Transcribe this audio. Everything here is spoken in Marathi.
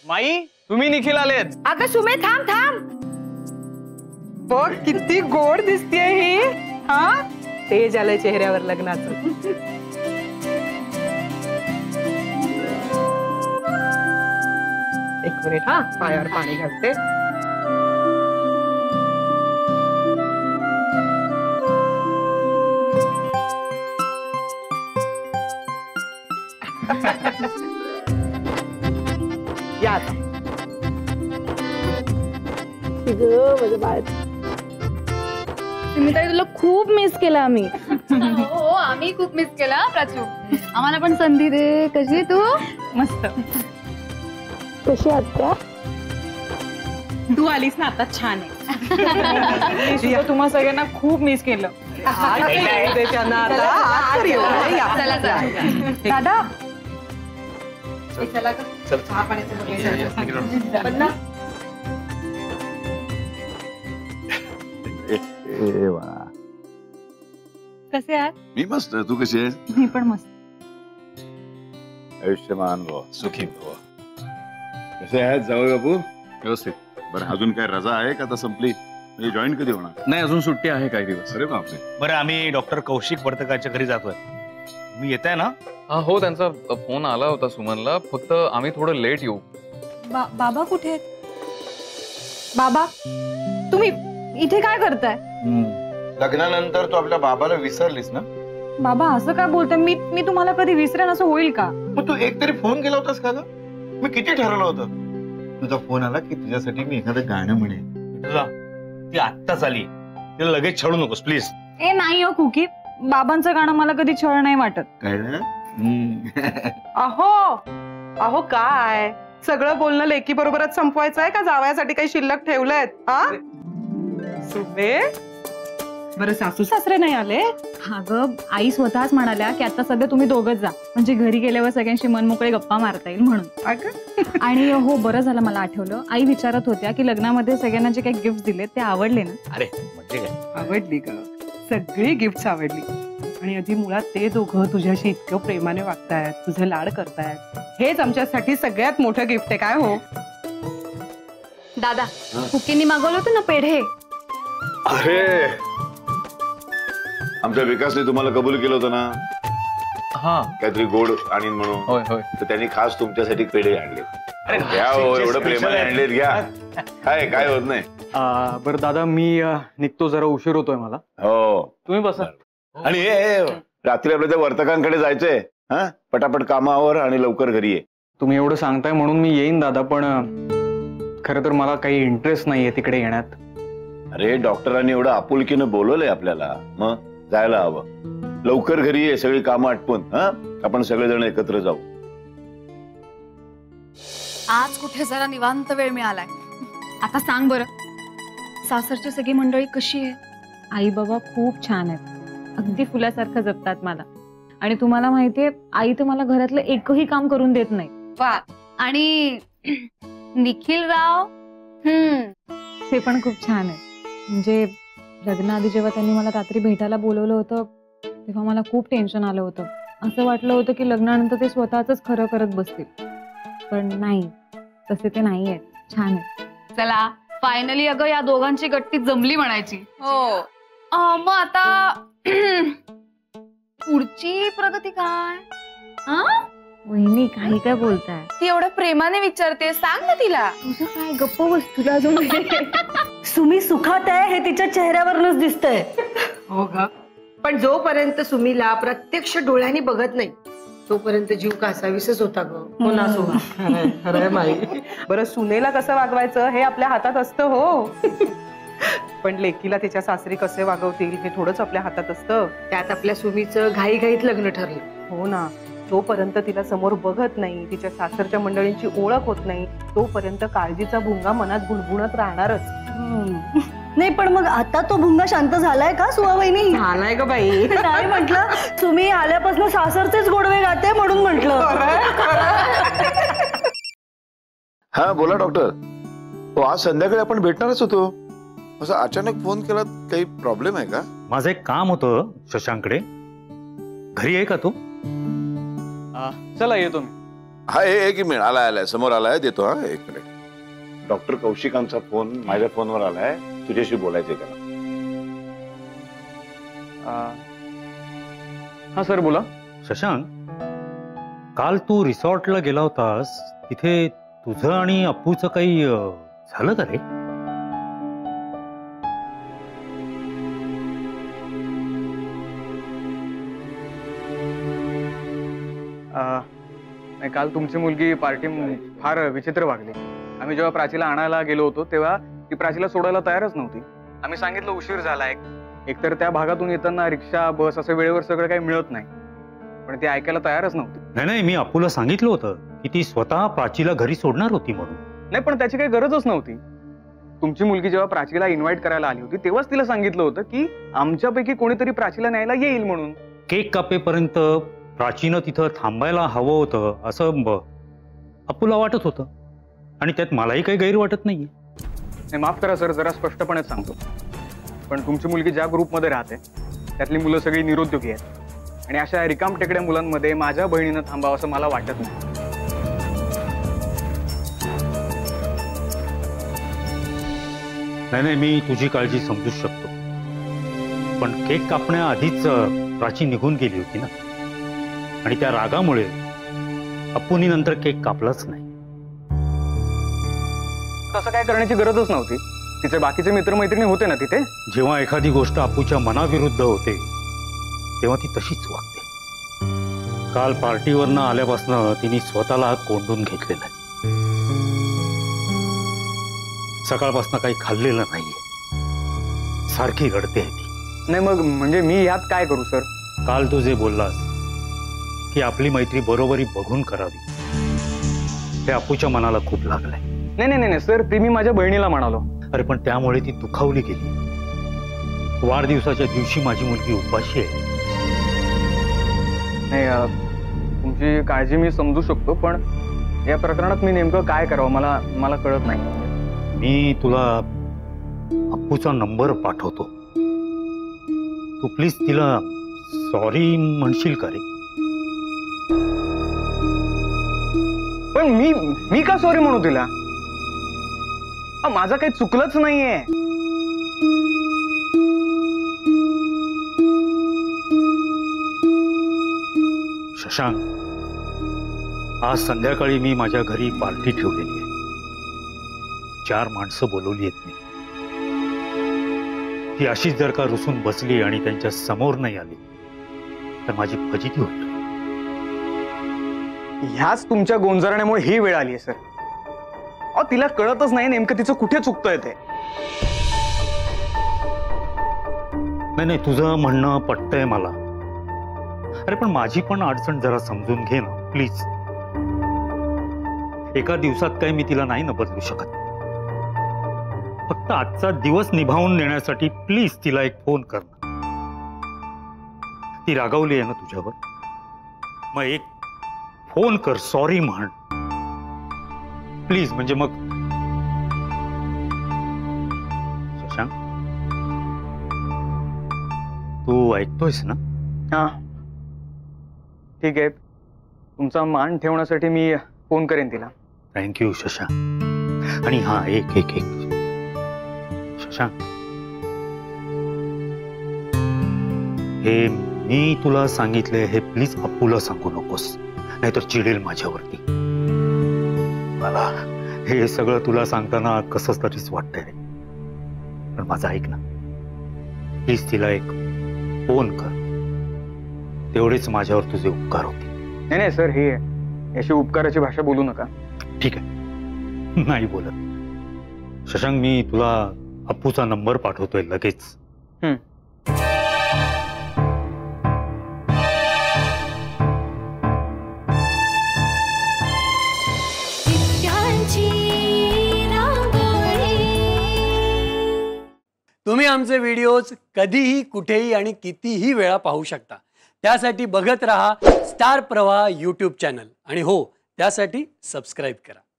माई तुम्ही निखिल आलेत. अगं सुमे थांब थांब. बघ किती गोड दिसतीये ही. हा तेज आलंय चेहऱ्यावर लग्नाचं. एक मिनिट हा पायावर पाणी घालते. या सुमिता तुला खूप मिस केलं आम्ही. हो आम्ही खूप मिस केला प्राचू. आम्हाला पण संधी दे. कशी तू? मस्त. कशी आत्या? तू आलीस ना आता छान आहे. तुम्हा सगळ्यांना खूप मिस केलं. चला दादा कसे आहात? मी मस्त. तू कशी आहेस? मी पण मस्त. आयुष्यमान भव, सुखी भव. कसे आहेत जावई बापू? व्यवस्थित. बरं अजून काय रजा आहे का आता संपली? म्हणजे जॉईन कधी होणार? नाही अजून सुट्टी आहे काही दिवस. अरे बापरे. बरं आम्ही डॉक्टर कौशिक वर्तकाच्या घरी जातोय. तुम्ही येताय ना? हो त्यांचा फोन आला होता सुमनला. फक्त आम्ही थोडं लेट येऊ. बाबा कुठे आहेत? बाबा तुम्ही इथे काय करताय? लग्नानंतर तू आपल्या बाबाला विसरलीस ना? बाबा असं काय बोलताय? मी तुम्हाला कधी विसरेन असं होईल का? मग तू एक तरी फोन केला होतास का ग? मी किती ठरवलं होतं. तुझा फोन आला की तुझ्यासाठी मी एखादं गाणं म्हणेन. तुझा ती आत्ताच आली. तिला लगेच छळू नकोस प्लीज. ए नाही हो कुकी. बाबांचं गाणं मला कधी छळ नाही वाटत. कळलं? अहो अहो काय सगळं बोलणं लेकी बरोबरच संपवायचं आहे का जावयासाठी काही शिल्लक ठेवलंय? हा सुबे. बरं सासू सासरे नाही आले? अगं आई स्वतःच म्हणाल्या की आता सध्या तुम्ही दोघंच जा, म्हणजे घरी गेल्यावर सगळ्यांशी मनमोकळे गप्पा मारता येईल म्हणून. आणि हो बरं झालं मला आठवलं. आई विचारत होत्या की लग्नामध्ये सगळ्यांना जे काही गिफ्ट दिले ते आवडले ना? अरे म्हणजे काय? आवडली का? सगळी गिफ्ट आवडली. आणि आधी मुळात ते दोघं तुझ्याशी इतकं प्रेमाने वागतायत, तुझे लाड करतायत, हेच आमच्यासाठी सगळ्यात मोठं गिफ्ट आहे. काय हो दादा कुकींनी मागवलं होतं ना पेढे? अरे आमच्या विकासने तुम्हाला कबूल केलं होतं ना? हा काहीतरी गोड आणीन म्हणून. होय होय. तर त्यांनी खास तुमच्यासाठी पेढे आणले. अरे घ्या हो, एवढं प्रेमाने आणलेत. घ्या. काय होत नाही. बरं दादा मी निघतो, जरा उशीर होतोय मला. हो तुम्ही बसा. आणि रात्री आपल्या त्या वर्तकांकडे जायचंय. हा पटापट कामावर आणि लवकर घरी ये. तुम्ही एवढं सांगताय म्हणून मी येईन दादा, पण खरं तर मला काही इंटरेस्ट नाहीये तिकडे येण्यात. अरे डॉक्टरांनी एवढं आपुलकीनं बोलवलंय आपल्याला, मग जायला हवं. लवकर घरी ये, सगळी कामं आटपून. हा आपण सगळेजण एकत्र जाऊ. आज कुठे जरा निवांत वेळ मिळालाय. आता सांग बरं, सासरची सगळी मंडळी कशी आहे? आई बाबा खूप छान आहेत, अगदी फुलासारखं जपतात मला. आणि तुम्हाला माहितीये आई तर मला घरातलं एकही काम करून देत नाही. वा. आणि निखिल राव ते पण खूप छान आहे. म्हणजे लग्नाआधी जेव्हा त्यांनी मला रात्री भेटायला बोलवलं होतं तेव्हा मला खूप टेन्शन आलं होतं. असं वाटलं होतं की लग्नानंतर ते स्वतःच खरं करत बसतील, पण नाही, तसे ते नाही आहेत. छान आहे. चला फायनली अगं या दोघांची गट्टी जमली म्हणायची. हो. मग आता पुढची प्रगती काय? वहिनी काही काय बोलताय? ती एवढं प्रेमाने विचारते, सांग ना तिला. तुझं काय गप्प बस, तुला अजून सुमी सुखात आहे हे तिच्या चेहऱ्यावरच दिसतंय. हो ग. पण जोपर्यंत सुमीला प्रत्यक्ष डोळ्यांनी बघत नाही तोपर्यंत जीव कासावीसच होता ग. हो ना सोमा? खरंय माई. बरं सुनेला कसं वागवायचं हे आपल्या हातात असतं हो. पण लेकीला तिच्या सासरी कसे वागवतील हे थोडंच आपल्या हातात असतं. त्यात आपल्या सुमीचं घाईघाईत लग्न ठरलं. हो ना. जोपर्यंत तिला समोर बघत नाही, तिच्या सासरच्या मंडळींची ओळख होत नाही, तोपर्यंत काळजीचा भुंगा मनात गुणगुणत राहणारच. नाही पण मग आता तो भुंगा शांत झालाय का सुवा वहिनी? झालाय ग बाई. नाही म्हटलं, तुम्ही आल्यापासून सासरचेच गोडवे गाते म्हणून म्हटलं. हा बोला डॉक्टर. हो आज संध्याकाळी आपण भेटणारच होतो. असं अचानक फोन केला, काही प्रॉब्लेम आहे का? माझं एक काम होतं शशांकडे. घरी आहे का तू? चला येतो मी. हा एक मिनिट आलाय समोर आलाय देतो. हा एक मिनिट. डॉक्टर कौशिकांचा फोन माझ्या फोनवर आलाय. तुझ्याशी बोलायचंय त्याला. हा सर बोला. शशांक, काल तू रिसॉर्टला गेला होतास, तिथे तुझं आणि अप्पूचं काही झालं का रे? नाही, काल तुमची मुलगी पार्टी फार विचित्र वागली. आम्ही जेव्हा प्राचीला आणायला गेलो होतो तेव्हा ती प्राचीला सोडायला तयारच नव्हती. आम्ही सांगितलं उशीर झालाय. एकतर त्या भागातून येताना रिक्षा बस असं वेळेवर सगळं काही मिळत नाही, पण ती ऐकायला तयारच नव्हती. नाही, मी अप्पूला सांगितलं होतं की ती स्वतः प्राचीला घरी सोडणार होती म्हणून. नाही, पण त्याची काही गरजच नव्हती. तुमची मुलगी जेव्हा प्राचीला इन्व्हाइट करायला आली होती तेव्हाच तिला सांगितलं होतं की आमच्यापैकी कोणीतरी प्राचीला न्यायला येईल म्हणून. केक कापेपर्यंत प्राचीनं तिथं थांबायला हवं होतं असं अप्पूला वाटत होतं, आणि त्यात मलाही काही गैर वाटत नाहीये. नाही, माफ करा सर, जरा स्पष्टपणेच सांगतो. पण तुमची मुलगी ज्या ग्रुपमध्ये राहते त्यातली मुलं सगळी निरुद्योगी आहेत, आणि अशा रिकाम टेकड्या मुलांमध्ये माझ्या बहिणीनं थांबावं असं मला वाटत नाही. नाही, मी तुझी काळजी समजू शकतो, पण केक कापण्याआधीच प्राची निघून गेली होती ना, आणि त्या रागामुळे अप्पूनी नंतर केक कापलाच नाही. तसं काय करण्याची गरजच नव्हती. तिचे बाकीचे मित्रमैत्रिणी होते ना तिथे. जेव्हा एखादी गोष्ट अप्पूच्या मनाविरुद्ध होते तेव्हा ती तशीच वागते. काल पार्टीवरनं आल्यापासून तिने स्वतःला कोंडून घेतलेलं आहे. सकाळपासून काही खाल्लेलं नाहीये. सारखी रडते आहे ती. नाही, मग म्हणजे मी यात काय करू सर? काल तू जे बोललास की आपली मैत्री बरोबरी बघून करावी, हे अप्पूच्या मनाला खूप लागलंय. नाही सर, ते मी माझ्या बहिणीला म्हणालो. अरे पण त्यामुळे ती दुखावली गेली. वाढदिवसाच्या दिवशी माझी मुलगी उपाशी आहे. नाही, तुमची काळजी मी समजू शकतो, पण या प्रकरणात मी नेमकं काय करावं मला कळत नाही. मी तुला अप्पूचा नंबर पाठवतो. तू प्लीज तिला सॉरी म्हणशील का रे? पण मी का सॉरी म्हणू तिला? माझं काही चुकलंच नाहीये. शशांक, आज संध्याकाळी मी माझ्या घरी पार्टी ठेवलेली आहे. 4 माणसं बोलवली आहेत मी. ती अशीच जर का रुसून बसली आणि त्यांच्या समोर नाही आली तर माझी फजिती होईल. ह्याच तुमच्या गोंजारण्यामुळे ही वेळ आली आहे सर. तिला कळतच नाही नेमकं तिचं कुठे चुकतंय ते. नाही, तुझं म्हणणं पटतंय मला. अरे पण माझी पण अडचण जरा समजून घे ना प्लीज. एका दिवसात काही मी तिला नाही ना बदलू शकत. फक्त आजचा दिवस निभावून नेण्यासाठी प्लीज तिला एक फोन कर ना. ती रागावली आहे ना तुझ्यावर, मग एक फोन कर, सॉरी म्हण प्लीज. म्हणजे मग शशांक, तू ऐकतोयस ना? हा ठीक आहे. तुमचा मान ठेवण्यासाठी मी फोन करेन तिला. थँक्यू शशांक. आणि हा एक शशांक, हे मी तुला सांगितले हे प्लीज अप्पूला सांगू नकोस, नाहीतर चिडेल माझ्यावरती. मला हे सगळं तुला सांगताना कसं तरीच वाटतंय रे. पण माझं ऐक ना प्लीज. तिला एक फोन कर, तेवढेच माझ्यावर तुझे उपकार होते. नाही सर, हे अशी उपकाराची भाषा बोलू नका. ठीक आहे, नाही बोलत. शशांक, मी तुला अप्पूचा नंबर पाठवतोय लगेच. तुम्ही आमचे व्हिडिओज कधीही कुठेही आणि कितीही वेळा पाहू शकता. त्यासाठी बघत रहा स्टार प्रवाह यूट्यूब चॅनल, आणि हो, त्यासाठी सबस्क्राईब करा.